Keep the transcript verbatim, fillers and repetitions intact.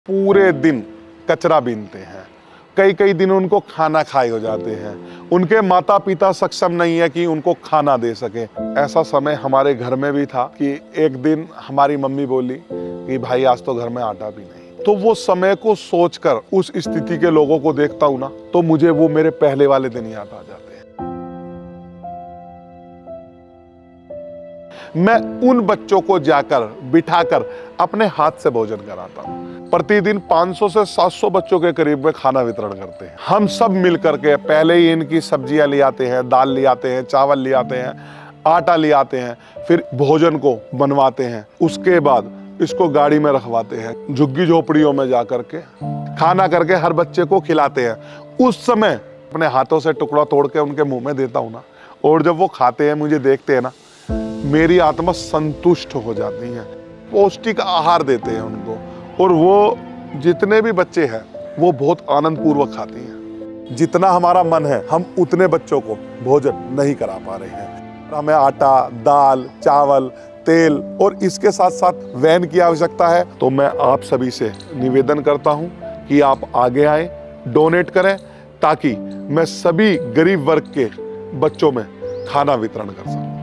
पूरे दिन कचरा बीनते हैं, कई कई दिन उनको खाना खाए हो जाते हैं। उनके माता पिता सक्षम नहीं है कि उनको खाना दे सके। ऐसा समय हमारे घर में भी था कि एक दिन हमारी मम्मी बोली कि भाई आज तो घर में आटा भी नहीं। तो वो समय को सोचकर उस स्थिति के लोगों को देखता हूं ना, तो मुझे वो मेरे पहले वाले दिन याद आ जाते हैं। मैं उन बच्चों को जाकर बिठाकर अपने हाथ से भोजन कराता हूं। प्रतिदिन पाँच सौ से सात सौ बच्चों के करीब में खाना वितरण करते हैं। हम सब मिलकर के पहले ही इनकी सब्जियां ले आते हैं, दाल ले आते हैं, चावल ले आते हैं, आटा ले आते हैं, फिर भोजन को बनवाते हैं। उसके बाद इसको गाड़ी में रखवाते हैं, झुग्गी झोपड़ियों में जाकर के खाना करके हर बच्चे को खिलाते हैं। उस समय अपने हाथों से टुकड़ा तोड़ के उनके मुंह में देता हूं ना, और जब वो खाते हैं, मुझे देखते हैं ना, मेरी आत्मा संतुष्ट हो जाती है। पौष्टिक आहार देते हैं उनको, और वो जितने भी बच्चे हैं वो बहुत आनंद पूर्वक खाते हैं। जितना हमारा मन है हम उतने बच्चों को भोजन नहीं करा पा रहे हैं। हमें आटा, दाल, चावल, तेल और इसके साथ साथ वैन की आवश्यकता है। तो मैं आप सभी से निवेदन करता हूं कि आप आगे आए, डोनेट करें, ताकि मैं सभी गरीब वर्ग के बच्चों में खाना वितरण कर सकूं।